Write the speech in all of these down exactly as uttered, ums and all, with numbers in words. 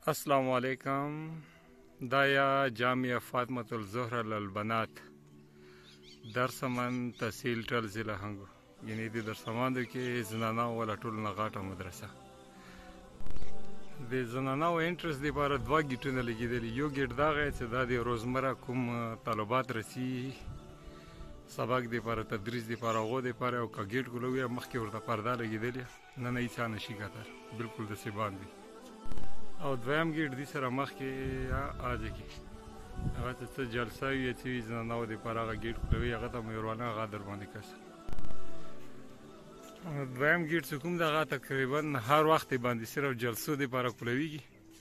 السلام علیکم. دا یا جامعه فاطمة الزهرا للبنات درسمن تحصیل ټل ضلع هنګو، یعنی د درسماندو کې زنانو ولا ټول نه غاټه مدرسه. د زنانو انټرست لپاره دوه ګیټونه لګېدلي. یو ګیټ دغه چې دا د روزمره کوم طلبات رسي سبق دپاره تدریس دپاره هغو دپاره او که ګیټ ګلوي مخکې ورته پرده لګېدلې نه نه هېڅ نشي کتل، بلکل داسې باندې. او دویم ګیټ دې سره مخکې آجه کې هغه ته څه جلسه وي څه وي زنانو دپاره هغه ګیټ کلوي، هغه ته مهربانه هغه در باندې کسه. دویم ګیټ چې کوم دغه تقریبا هر وخت یې باندې صرف جلسو دپاره کلویږي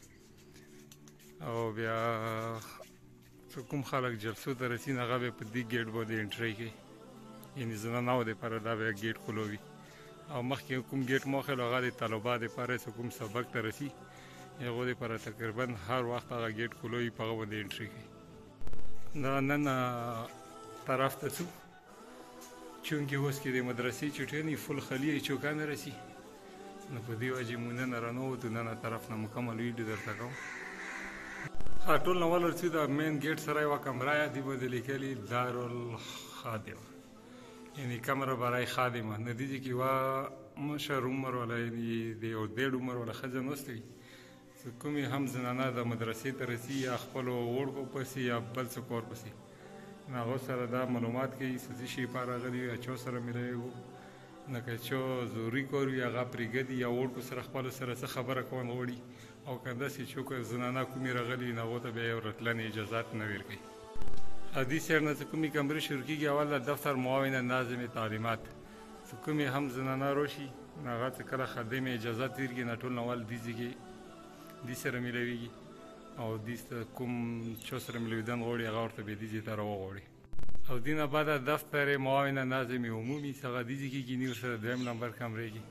او بیا چې کوم خلک جلسو ته رسي نو هغه بیا په دې ګیټ باندې انټرۍ کوي، یعنې زنانو دپاره دا بیا ګیټ کلوي. او مخکې کوم ګیټ موخل هغه د طلبا دپاره چې کوم سبق ته رسي هغو دپاره تقریبا هر وخت هغه ګیټ کلوي په هغه باندې انټرۍ کوي. دا نن طرف ته ځو چونکې اوس کې د مدرسې چټیانې فل خالي چوکانه رسي، نو په دې وجې مونږ نن رانووتو، نن طرف نه مکمل ویډیو درته کوم. ها ټول نه ولرسي دا مین ګیټ سره یوه کمره یې دې باندې لیکلي دارالخادم، یعنې کمره برای خادمه. نه دې کې یوه مشر عمر والا یعنې د یو ډېر عمر والا ښځه ناستې وي چې کومې هم زنانه د مدرسې ته رسي یا خپلو وړکو پسې یا بل څه کور پسې، نو هغو سره دا معلومات کوي چې څه شي لپاره راغلي وي، چا سره میلاوي نه که چا ضروري کار وي هغه پرېږدي یا وړکو سره خپلو سره څه خبره کول غواړي، او که داسې څوک زنانه کومې راغلي نو هغو ته بیا یو راتلنې اجازات نه ورکوي. دې سایډ نه چې کومې کمرې شروع کېږي، اول د دفتر معاون ناظم تعلیمات چې کومې هم زنانه راشي نو هغه چې کله خادم اجازات ورکړي نو ټول نه اول دې ځای کې دې سره میلاویږي او دې کوم چا سره میلاویدن غواړي هغه ورته بیا دې ځای ته راوغواړي. او دې نه بعد دفتر معاون ناظم عمومي څه هغه دې ځای کې کښېني ورسره دویم نمبر کمرې کې.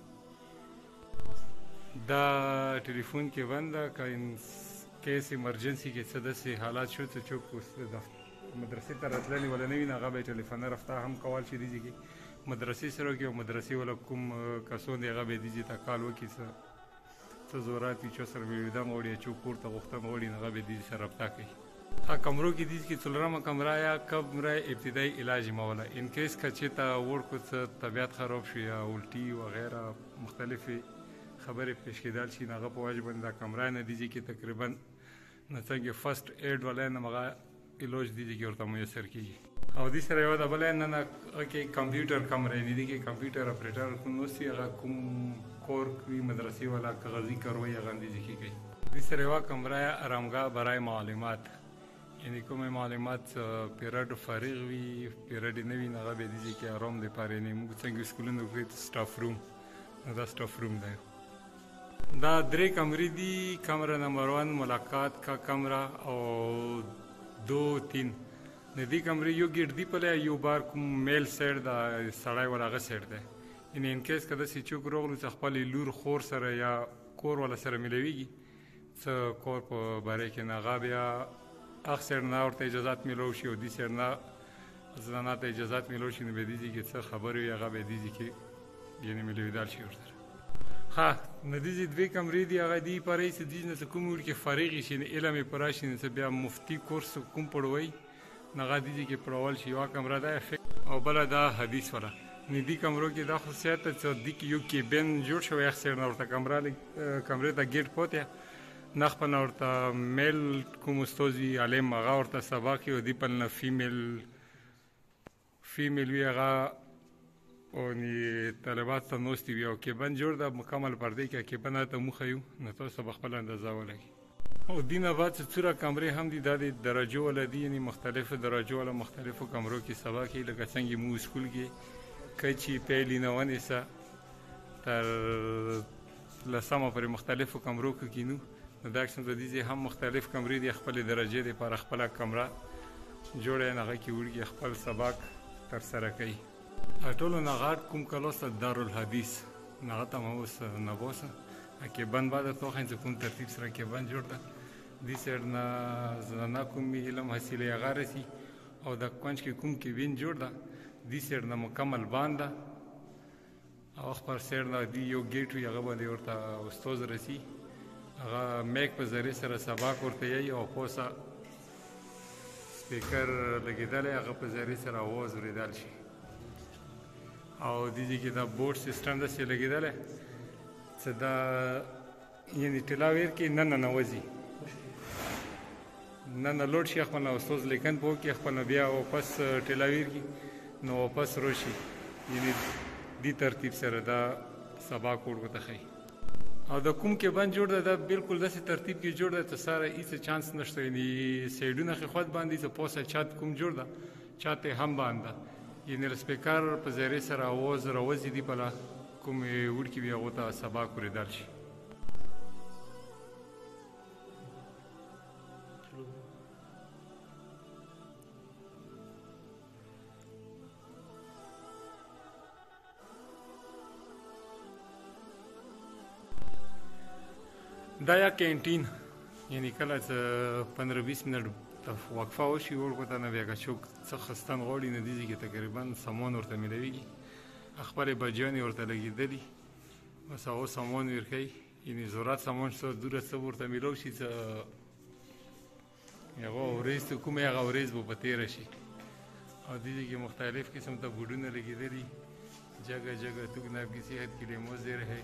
دا ټلیفون کې بند ده، که کیس ایمرجنسي کې څه داسې حالات شو چې څوک مدرسې ته راتللی ولا نه وي نو هغه به یې ټلیفونه رفتار هم کول چې دې ځای کې مدرسې سره وکړي او مدرسې والا کوم کسان دي هغه به یې دې ځای ته کال وکړي څه څه ضرورت وي چا سره میلیدن غواړي یا څوک کور ته غوښتن غواړي نو هغه به یې دې سره رابطه کوي. ها کمرو کې دې کې څلورمه کمره یا کمره ابتدایي علاج موله، ان کیس که چېرته وړکو څه طبیعت خراب شي یا الټي وغیره مختلفې خبرې پیش کېدل شي نو هغه په وجه باندې دا کمره نه دې ځای کې تقریبا نه څنګه فرسټ ایډ والا نه هغه علاج دې ځای کې ورته میسر کېږي. او دې سره یوه د بله نن کې کمپیوټر کمره یعنې دې کې کمپیوټر اپریټر کوم اوسي هغه کوم کور کوي مدرسې والا کاغذي کاروي هغه دې ځای کې کوي. دې سره یوه کمره آرامګاه برای معلومات، یعنې کومې معلومات پیریډ فارغ وي پیریډ یې نه وي نو هغه به یې دې ځای کې ارام دپاره یعنې موږ څنګه سکولونو کې سټاف روم نو دا سټاف روم دی. دا درې کمرې دي، کمره نمبر ون ملاقات کا کمره او دو تین. د دې کمرې یو ګیټ دی پلی یو بار کوم میل سایډ د سړی والا هغه سایډ دی، یعنې انکیس که داسې څوک راغلو چې خپلې لور خور سره یا کور والا سره میلاویږي څه کور په باره کې نو هغه بیا هغه سایډ نه ورته اجازات میلاو شي او دې سایډ نه زنانه ته اجازات میلاو شي نو بیا دې ځای کې څه خبرې وي هغه بیا دې ځای کې یعنې میلاویدل شي ورسره. ها نو دې ځای دوې کمرې دي، هغه دې پاره چې دې نه څه کوم وړ کې فارغ شي نو علم یې پوره شي نو څه بیا مفتي کورس کوم پړوي نو هغه دې ځای کې پړول شي. یوه کمره ده او بله دا حدیث والا. نو دې کمرو کې دا خصوصیت ده چې دې کې یو کیبن جوړ شوی یخ سایډ نه ورته کمره کمرې ته ګیټ پاتې نخ په نه ورته میل کوم استاد وي عالم هغه ورته سبق وي او دې په نه فیمیل فیمیل وي هغه او طالبات ته ناستې وي او کیبن جوړ ده مکمل پردې کې کیبن ته موخه یو نو تاسو به خپله اندازه ولګي. او دې نه بعد چې څومره کمرې هم دي دا د درجو والا دي، یعنې مختلفو درجو والا مختلفو کمرو کې سبق کوي، لکه څنګه موږ سکول کې کچې پیلې نه ونیسه تر لسمه پورې مختلفو کمرو کې کینو نو دا قسم د دې ځای هم مختلف کمرې دي، خپلې درجې دپاره خپله کمره جوړه یې هغه کې وړي خپل سبق ترسره کوي. ټولو نه غاټ کوم کلاس ته دارالحدیث نو هغه ته مو اوس نه بوسه کیبن بعد ته وښیم چې کوم ترتیب سره کیبن جوړ ده. دې سایډ نه زنانه کوم علم حاصلوي هغه رسي او د کونج کې کوم کیبن جوړ ده دې سایډ نه مکمل باند ده او خپل سایډ نه دې یو ګیټ وي هغه باندې ورته استاد رسي هغه میک په ذریعې سره سباک ورته یایي او پوسه سپیکر لګېدلی هغه په ذریعې سره اواز اورېدل شي او دې ځای کې دا بورډ سیسټم داسې لګېدلی چې دا یعنې ټلاویر کې نه ننوځي نه نه لوډ شي خپل استاد لیکن په کې خپل بیا واپس ټلاویر کې نو واپس راشي یعنې دې ترتیب سره دا سباک ورته ښیي او د کوم کې بند جوړ ده دا بالکل داسې ترتیب کې جوړ ده چې ساره هېڅ چانس نشته یعنې سایډونه ښې خود باندې چې پوسه چات کوم جوړ ده چات یې هم باند ده یعنې د سپیکر په ذریعې سره اواز راوځي دي پله کومې وړکي وي هغو ته سباک اورېدل شي دا یا کینټین یعنی کله چې پندرہ بیس منټ وقفه وشي ورکو ته نه بیا که څوک څه خستن غواړي نو دې ځای کې تقریبا سامان ورته میلاویږي خپلې بجیانې ورته لګېدلي بس هغو سامان ورکوي یعنې ضرورت سامان څه دوره څه ورته میلاو شي چې هغه ورځ ته کومې هغه ورځ به په تېره شي او دې ځای کې مختلف قسم ته بوډونه لګېدلي جگہ جگہ تو جناب کی صحت کے لیے مضر ہے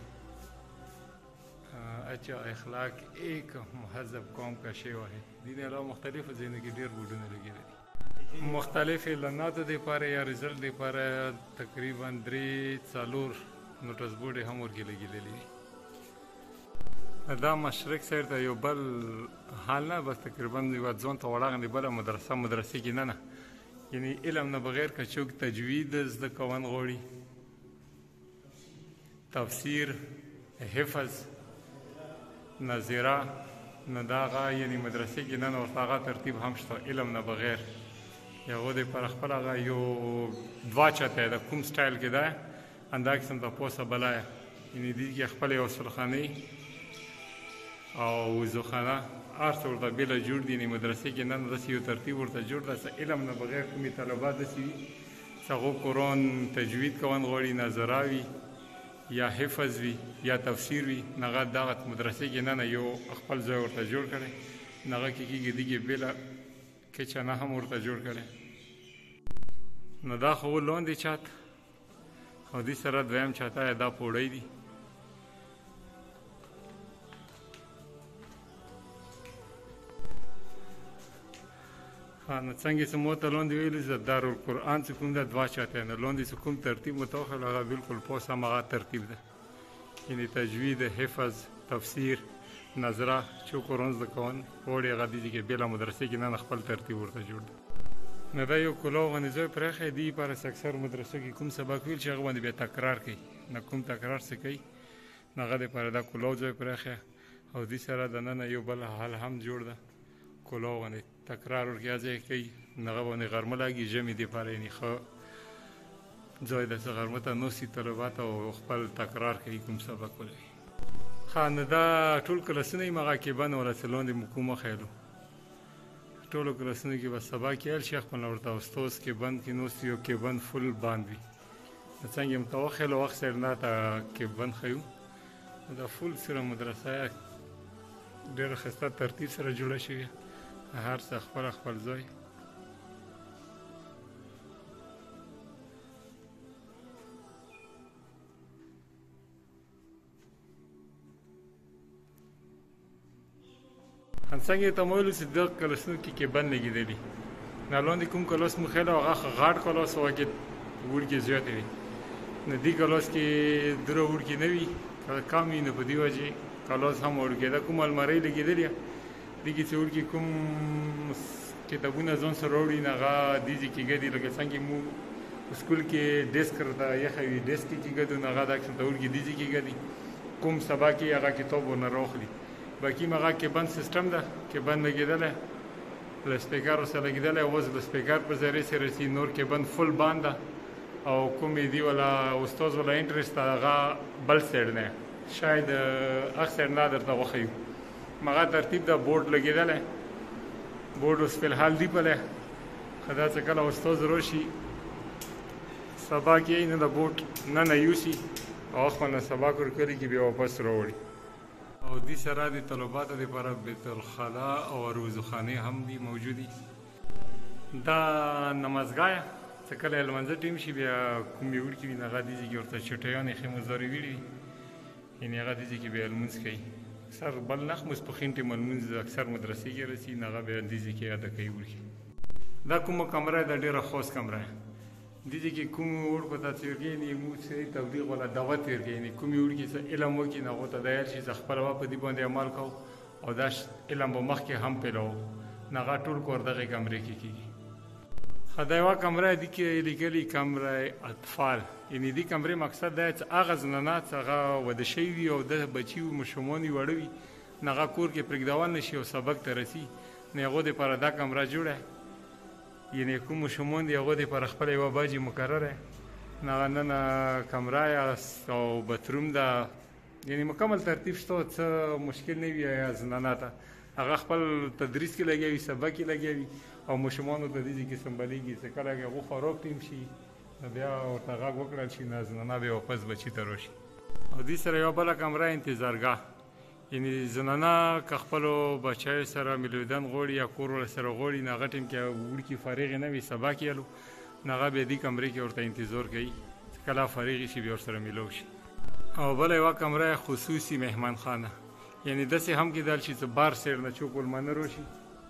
اچھا اخلاق ایک مہذب قوم کا شیوا ہے دین علاوہ مختلف زندگی ډېر بوډونه لګېدلي مختلف اعلاناتو دپاره یا رزلټ دپاره تقریبا درې څلور نوټس بورډ هم ورکې لګېدلي دي دا مشرق سایډ ته یو بل حال نه بس تقریبا یوه ځان ته وړه غوندې بله مدرسه مدرسې کې نه نه یعنې علم نه بغیر که څوک تجوید زده کول غواړي تفسیر حفظ نظیره نو دا هغه یعنې مدرسې کې نه نه ورته هغه ترتیب هم شته علم نه بغیر د هغو دپاره خپل هغه یو دوه چته د کوم سټایل کې ده همدا قسم د پوسه بله یعنې دې کې خپل یو سلخانۍ او وضوخانه هر څه ورته بېله جوړ دي یعنې مدرسې کې نه نه داسې یو ترتیب ورته جوړ ده چې علم نه بغیر کومې طلبات داسې وي چې هغو قرآن تجوید کول غواړي نظره وي یا حفظ وي یا تفسیر وي نو هغه دغه مدرسې کې نه نه یو خپل ځای ورته جوړ کړی نو هغه کې کېږي دې کې بېله کچنه هم ورته جوړ کړی نو دا خو و لاندې چات او دې سره دویم چاته یې دا پوړی دي نو څنګه چې مو ته لاندې ویلي چې دارالقرآن چې کوم ده دوه چاته نو لاندې چې کوم ترتیب متوخل هغه بالکل پوس هم هغه ترتیب ده یعنې تجوید حفظ تفسیر نظره چې قرآن زده کول غواړي هغه دې کې بېله مدرسې کې نه خپل ترتیب ورته جوړ ده نو دا یو کلاو غوندې ځای پراخه دې لپاره چې اکثر مدرسو کې کوم سبق ویل چې هغه باندې بیا تکرار کوي نو کوم تکرار څه کوي نو هغه دپاره دا کلاو ځای پراخه او دې سره دننه یو بل حال هم جوړ ده کلاو باندې تکرار ورکې ځای کوي نو هغه باندې غرمه لګي ژمي دپاره یعنې ښه ځای ده چې غرمه ته ناستي طلبات او خپل تکرار کوي کوم سبق ولوي ښه نو دا ټول کلاسونه یې هغه کیبن ولا چې لاندې مو کوم وښیلو ټولو کلاسونو کې به سبا کیل شي خپل ورته استاد کیبن کې ناست یو کیبن فل باند وي نو څنګه یې ورته وښیلو وخت سره نه ته کیبن ښیو دا فل سره مدرسه ډېره ښایسته ترتیب سره جوړه شوې هر څه خپل خپل ځای څنګه ته مو ویلو چې دغه کلاسونو کې کیبن لګېدلي نو لاندې کوم کلاس مو ښیلی هغه غاټ کلاس و هغې وړکې زیاتې وي نو دې کلاس کې دوره وړکې نه وي کم وي نو په دې وجې کلاس هم وړکېده کوم المارۍ لګېدلې دې کې چې وړکې کوم کتابونه ځان سره راوړي نو هغه دې ځای کې ګدي لکه څنګه مو سکول کې ډیسک راته یخه وي ډیسک کې چې ګدو نو هغه دا قسم ته وړکې دې ځای کې ګدي کوم سبا کې هغه کتاب ورنه راخلي باقي هغه کیبن سیسټم ده کیبن لګېدلی له سپیکر سره لګېدلی اوس د سپیکر په ذریعې سره رسي نور کیبن فل باند ده او کومې دي والا استاد والا انټرسټ ده هغه بل سایډ نه شاید هغه سایډ نه درته وښیو هغه ترتیب ده بورډ لګېدلی بورډ اوس فلحال دی پلی ښه دا چې کله استاد راشي سبا کې نه د بورډ نه نه یوسي او خپل سبق ورکړي کې بیا واپس راوړي او دې سره د طلباتو دپاره بیت الخلا او روضخانې هم دي موجودې. دا نمازګاه چې کله یې لمانځه ټیم شي بیا کوم یې وړکي وي نو هغه دې ځای کې ورته چټیانې ښې مزارې ویلې وي، یعنې هغه دې ځای کې بیا لمونځ کوي. اکثر بل نخ ماسپښین ټیمه لمونځ اکثر مدرسې کې رسي نو هغه بیا دې ځای کې ادا کوي وړکي. دا کومه کمره ده ډېره خاص کمره ده. دې ځای کې کوم وړکو ته چې ورکوي یعنې موږ چې تبلیغ والا دعوت ورکوي، یعنې کومې وړکي چې علم وکړي نو هغو ته دا یاد شي چې خپله به په دې باندې عمل کوو او دا علم به مخکې هم پیلوو نو هغه ټول کار دغې کمرې کې کېږي. ښه دا یوه کمره دې کې لیکلي کمره اطفال، یعنې دې کمرې مقصد دا چې هغه زنانه چې هغه واده شوي وي او د بچي وي ماشومان یې واړه وي نو هغه کور کې پرېږدول نه شي او سبق ته رسي نو هغو دپاره دا کمره جوړه، یعنې کوم ماشومان دي هغو دپاره خپله یوه باجې مقرره نو هغه ننه کمره او بتروم ده، یعنې مکمل ترتیب شته، څه مشکل نه وي یا زنانه ته هغه خپل تدریس کې لګیا وي، سبق کې لګیا وي او ماشومانو ته دې ځای کې سنبلیږي چې کله هغو خوراک ټیم شي نو بیا ورته غږ وکړل شي نو زنانه بیا واپس بچي ته راشي. او دې سره یوه بله کمره انتظارګاه، یعنې زنانه که خپلو بچیو سره ملویدن غواړي یا کور ورسره غواړي نو هغه ټیم کې وړکي فارغې نه وي سبق یې نو هغه بیا دې کمرې کې ورته انتظار کوي چې کله فارغې شي بیا ورسره میلاو شي. او بله یوه کمره خصوصي مهمانخانه، یعنې داسې هم کېدل شي چې بار سیر نه څوک ولمانه راشي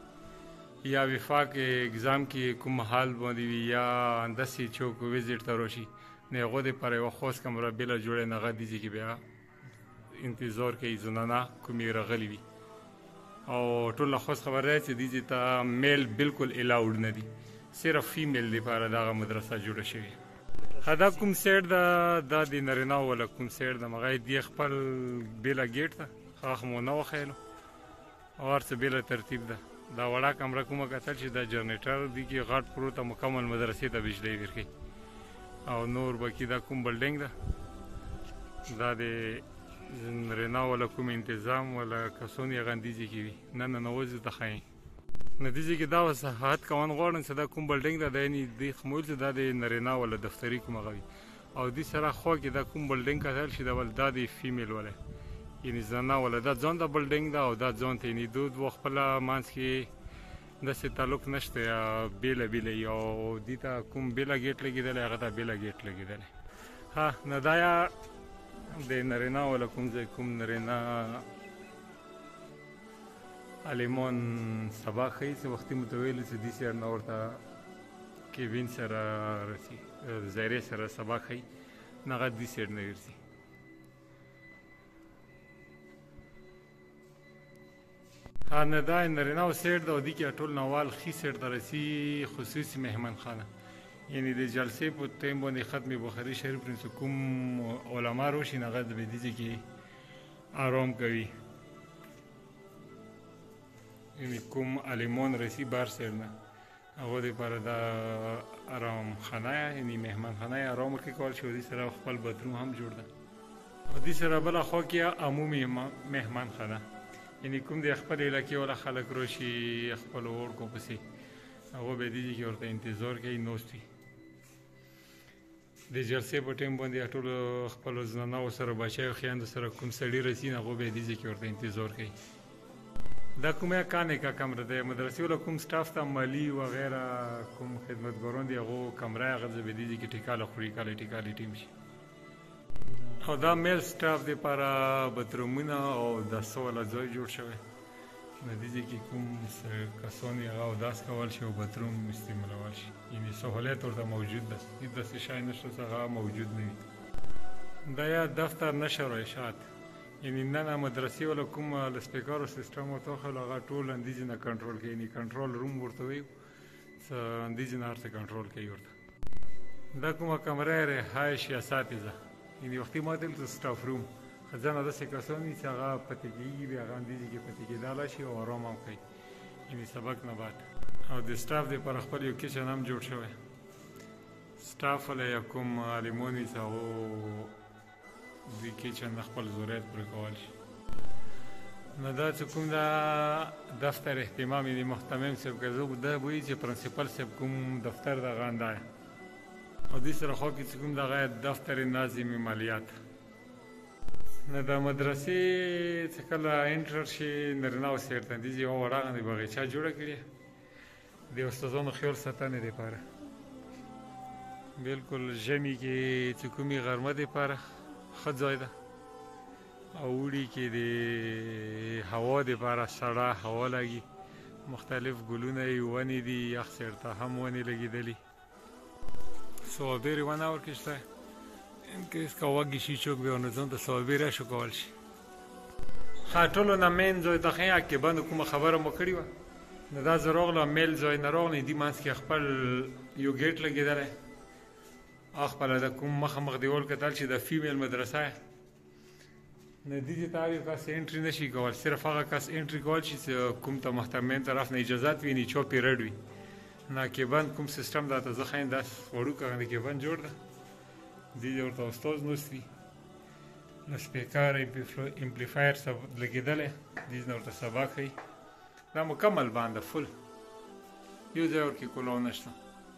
یا وفاق اګزام کې کوم حال باندې وي یا داسې څوک وزټ ته راشي نو هغو دپاره یوه خاص کمره بېله جوړه نو هغه دې ځای کې بیا انتظار کوي زنانه کومې راغلي وي. او ټول نه خاص خبره ده چې دې ځای ته میل بالکل الاوډ نه دي، صرف فیمیل دپاره دغه مدرسه جوړه شوې. ښه دا کوم سایډ ده دا د نارینهو والا کوم سایډ ده هغه یې دې خپل بېله ګیټ ده هغه مو نه وښیلو او هر څه بېله ترتیب ده. دا وړه کمره کومه کتل چې دا جنریټر دي کې غټ پروت مکمل مدرسې ته بجلی ورکوي. او نور باقي دا کوم بلډینګ ده دا د نارینهو والا کوم انتظام والا کسان یې هغه دې ځای کې وي نه ننوځي ته ښایي نو دې ځای کې دا وضاحت کوان غواړم چې دا کوم بلډینګ ده دا یعنې دې خمول چې دا د نارینهو والا دفتري کوم هغه وي او دې سره خوا کې دا کوم بلډینګ کتل چې دا دا د فیمیل والا یعنې زنانه والا دا ځان ته بلډینګ ده او دا ځان ته یعنې دو دوه خپله منځ کې داسې تعلق نشته یا بېله بېله وي او دې ته کوم بېله ګیټ لګېدلی هغه ته بېله ګیټ لګېدلی. ها نو دا یا د نارینه والا کوم ځای کوم نارینه عالمان سبق ښیي چې وختي مو ته ویلي چې دې سیار نه ورته کیوین سره رسي زیرې سره سبق ښیي نو هغه دې سیډ نه ګرځي. ها نه دا نارینهو سیډ ده او دې کې ټول نوال ښي سیډ ته رسي خصوصي مهمانخانه، یعنې د جلسې په ټایم باندې ختم بخاري شریف پرې کوم علما راشي نو هغه د دې ځای کې آرام کوي، یعنې کوم عالمان رسي بار سیډ نه هغو دپاره دا آرام خانه یعنې مهمانخانه یې آرام ورکې کول شي او دې سره خپل باتروم هم جوړ ده. او دې سره بله خوا کې عمومي مهمانخانه، یعنې کوم د خپل علاقې والا خلک راشي خپلو وړکو پسې هغو بیا دې ځای کې ورته انتظار کوي ناست وي. د جلسې په ټایم باندې ټولو خپلو زنانهو سره بچیو خویندو سره کوم سړي رسي نو هغو بیا دې ځای کې ورته انتظار کوي. دا کومه کانې کا کمره ده مدرسې والا کوم سټاف ته مالي وغیره کوم خدمتګاران دي هغو کمره یې هغه بیا دې ځای کې ټیکاله خوري کله ټیکالې ټیم شي. او دا میل سټاف دپاره بترومونه او داسې والا ځای جوړ شوی نو دې ځای کې کوم کسان یې هغه اوداس کول شي او بتروم استعمالول شي، یعنې سهولیت ورته موجود ده، هېڅ داسې شی نشته چې هغه موجود نه وي. دا یا دفتر نشر و اشاعت، یعنې نن مدرسې والا کوم لسپیکر سیسټم ورته وښیلو هغه ټول اندیزې نه کنټرول کوي، یعنې کنټرول روم ورته وایو څه اندیزې نه هر څه کنټرول کوي ورته. دا کومه کمره یې رهایش یا اساتذه، یعنې وختي ما ته ویل سټاف روم ځانه داسې کسان دي چې هغه پاتې کېږي بیا هغه اندیزې کې پاتې کېدلی شي او ارام هم کوي یعنې سبق نه بعد. او د سټاف دپاره خپل یو کچن هم جوړ شوی، سټاف والا یا کوم عالمان وي چې هغو د کچن د خپل ضرورت پوره کول شي. نو دا چې کوم دا دفتر اهتمام یعنې محتمم صاحب که زه دا وایي چې پرنسپل صاحب کوم دفتر دغه انده او دې سره خوا کې چې کوم دغه دفتر ناظم مالیات نه د مدرسې چې کله انټر شي نارینه او سیټ ته دیږي یوه وړه غوندې باغچه جوړه کړې د استادانو خیال ساتنې دپاره بلکل ژمي کې چې کومې غرمه دپاره ښه ځای ده او اوړي کې د هوا دپاره سړه هوا لګي مختلف ګلونه یې ونې دي یخ سیټ ته هم ونې لګېدلي ثوابیرې ونه ورکې شته انکیس که وږي شي څوک بیا نو ځان ته ثوابیره شو کول شي ښه ټولو نه مین ځای ته ښه عقبه کومه خبره مو کړې وه نو دا زه راغلم میل ځای نه راغلی دې منځ کې خپل یو ګیټ لګېدلی خپله د کوم مخامخ دیوال کتل چې د فیمیل مدرسه نه دې ته هر یو کس انټري نه شي کول صرف هغه کس انټري کول شي چې کوم ته محتمین طرف نه اجازات وي چا پیریډ وي نه کېبند کوم سیسټم دا ته زه ښیم داس وړوکه غوندې کېبند جوړ ده دې ورته استاد نوست وي نو سپیکر امپلیفایر لګېدلی دې نه ورته سبق ښیي دا مکمل باندې فل یو ځای ورکې کلاو نشته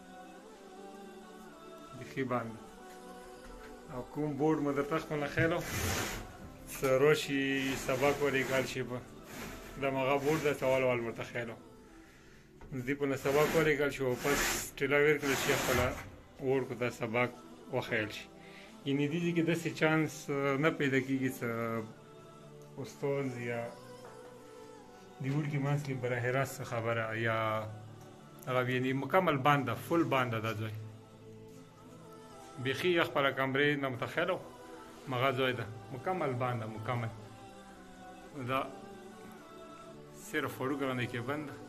بیخي باندې او کوم بورډ مو درته خپله ښیلو څه راشي سبق ولیکل شي په دمغه بورډ ده سوال وال ورته ښیلو دې په نه سبق ولیکل شي او پس ټیله ویر کړل شي خپله وړکو ته سبق وښیل شي یعنې دې کې داسې چانس نه پیدا کېږي چې استاد یا د وړکي منځ کې براه راست خبره یا هغه یعنې مکمل بند ده فل بند ده دا ځای بیخي یې خپله کمرې نه متخیله مغه ځای ده مکمل بند ده مکمل دا صرف وړوکه غوندې کې بند ده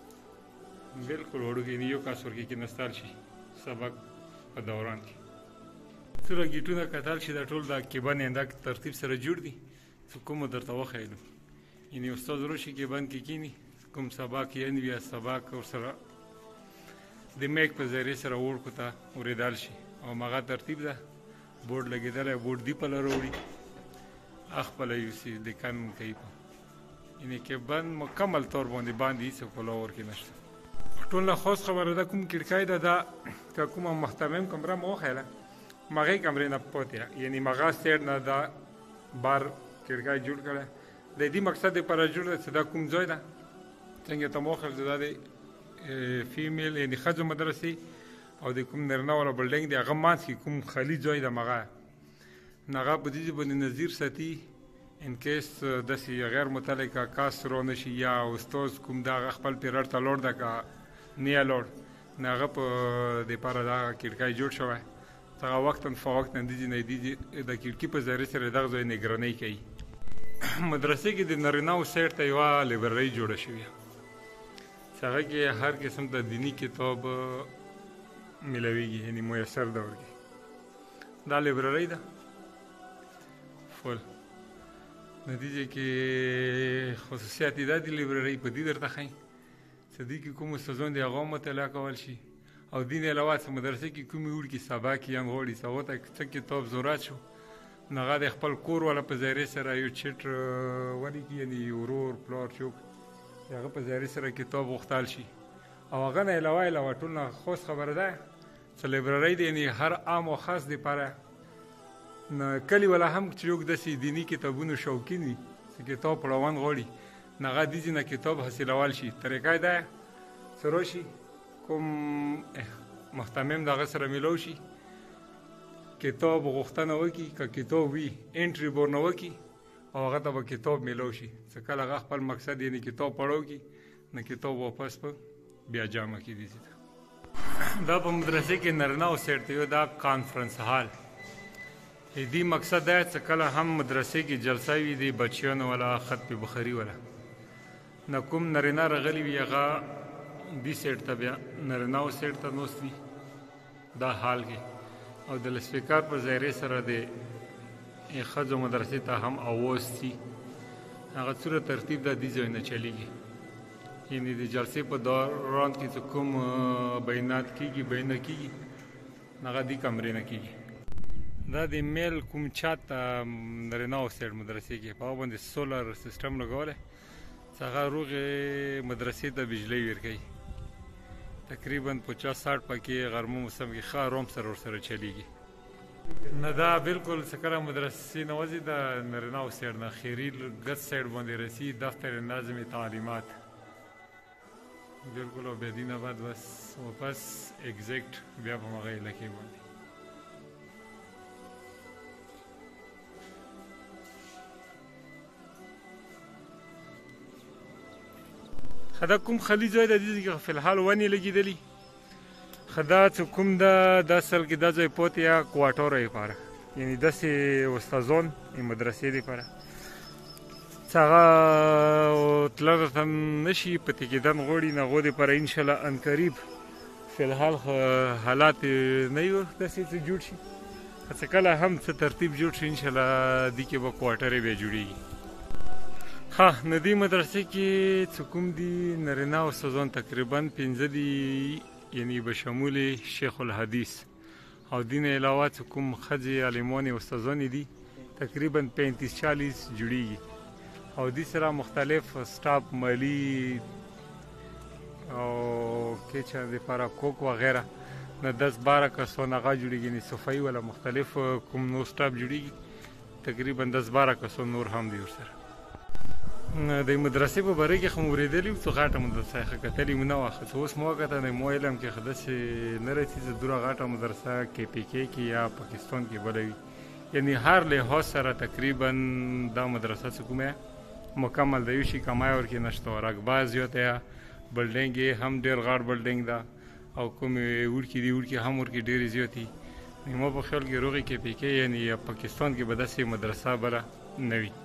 بلکل وړوکې یعنې یو کس ورکې کېناستل شي سبق په دوران کې څومره ګیټونه کتل شي دا ټول د کېبند انده ترتیب سره جوړ دي چې کومو درته وښیلو یعنې استاد راشي کېبند کې کښېني کوم سبق یعنې بیا سبق ورسره د میک په ذریعې سره وړکو ته اورېدل شي او مغه ترتیب ده بورډ لګېدلی بورډ دی پله راوړي خپله یوسي لیکن کوي په یعنې کېبند مکمل طور باندې باندې هېڅ کلا ورکې نشته ټول نه خاص خبره ده کوم کړکۍ ده دا که کومه محتمم کمره مو وښیله مغې کمرې نه پاتې یعنې مغه سیټ نه دا بار کړکۍ جوړ کړی د دې مقصد دپاره جوړ ده چې دا کوم ځای ده څنګه ته مو وښیل چې دا د فیمیل یعنې ښځو مدرسې او د کوم نرینه والا بلډینګ دی هغه منځ کې کوم خالي ځای ده مغه نو هغه په دې باندې نظیر ساتي انکیس داسې غیر متعلقه کس را نه شي یا استاد کوم د هغه خپل پیریډ ته لاړ ده که نه یې لاړ نو هغه په دپاره د هغه کړکۍ جوړ شوی هغه وقتا فوقتا دیږي نه دیږي د کړکۍ په ذریعې سره دغه ځای نګرانۍ کوي مدرسې کې د نارینهو سیټ ته یوه لایبرري جوړه شوې چې هغه کې هر قسم د دیني کتاب ملویږي یعنې میسر ده ورکې دا لایبرري ده فل نو دې ځای کې خصوصیات یې دا دي لایبرري په دې درته ښیي چې دې کې کوم استادان دي هغه هم مطالعه کول شي او دې نه علاوه چې مدرسې کې کومې وړکي سبق یې هم غواړي چې هغو ته څه کتاب ضرورت شو نو هغه د خپل کور والا په ذریعې سره یو چټ ولیکي یعنې ورور پلار څوک د هغه په ذریعې سره کتاب غوښتل شي او هغه نه علاوه علاوه ټول نه خاص خبره ده چې لایبرري دی یعنې هر عام او خاص دپاره نو کلي والا هم چې څوک داسې دیني کتابونو شوقین وي چې کتاب پړاون غواړي نو هغه دې نه کتاب حاصلول شي طریقه ده چې راشي کوم محتمم د هغه سره میلاو شي کتاب غوښتنه وکړي که کتاب وي انټري بورنه وکړي او هغه ته به کتاب میلاو شي چې کله هغه خپل مقصد یعنې کتاب پړو کړي نو کتاب واپس په بیا جمع کړي دې ته دا په مدرسې کې نارینه او سیټ ته یو دا کانفرنس هال دې مقصد دا چې کله هم مدرسې کې جلسه وي د بچیانو والا ختم بخاري والا نه کوم نارینه راغلي وي هغه دې سیټ ته بیا نارینه او سیټ ته نوست وي دا حال کې او د سپیکر په ذریعې سره د ښځو مدرسې ته هم اواز ځي هغه څومره ترتیب دا دې ځای نه چلیږي یعنې د جلسې په دوران کې چې کوم بیانات کېږي بیانه کېږي هغه دې کمرې نه کېږي دا د میل کوم چات نارینه او سیټ مدرسې کې په هغه باندې سولر سیسټم لګولی چې هغه روغې مدرسې ته بجلۍ ورکوي تقریبا پچاس ساټ پکې غرمه موسم کې ښه آرام سره ورسره چلیږي نه دا بالکل څه کله مدرسې نه وځي د نارینهو سایډ نه خیري ګس سایډ باندې رسي دفتر نظم تعلیمات بالکل او بیا دې نه بعد بس واپس ایگزیکټ بیا په همغه علاقې باندې دا کوم خالي ځای دی دې کې فلحال ونې لګېدلي ښه دا چې کوم ده دا اصل کې دا ځای پاتې یا کوارټرو لپاره یعنې داسې استادان مدرسې دپاره چې هغه تلل راته نه شي پاتې کېدن غواړي نو هغو دپاره انشاءالله عنقریب فلحال حالات نه وي داسې څه جوړ شي چې کله هم څه ترتیب جوړ شي انشاءالله دې کې به کوارټرې بیا جوړېږي ها نو دې مدرسې کې چې کوم دي نارینه استادان تقریبا پنځه دي یعنی به شمول شیخ الحدیث او دې نه علاوه چې کوم ښځې عالمانې استادانې دي تقریبا پینتیس چالیس جوړېږي او دې سره مختلف سټاف مالي او کچن دپاره کوک وغیره نه دس باره کسان هغه جوړېږي یعنې صفایي والا مختلف کوم نور سټاف جوړېږي تقریبا دس باره کسان نور هم دي ورسره د مدرسې په باره کې خو مو اورېدلي وو چې غټه مدرسه یې ښه کتلې مو نه وه ښه چې اوس مو وکته د مو علم کې ښه داسې نه رسي چې دومره غټه مدرسه کې پی کې کې یا پاکستان کې بله وي یعنې هر لحاظ سره تقریبا دا مدرسه چې کومه مکمل د یو شي کمای ورکې نشته وه رقبه زیاته یه بلډینګ یې هم ډېر غټ بلډینګ ده او کومې وړکې دي وړکې هم ورکې ډېرې زیاتې ما په خیال کې روغې کې پی کې یعنې پاکستان کې به داسې مدرسه بله نه وي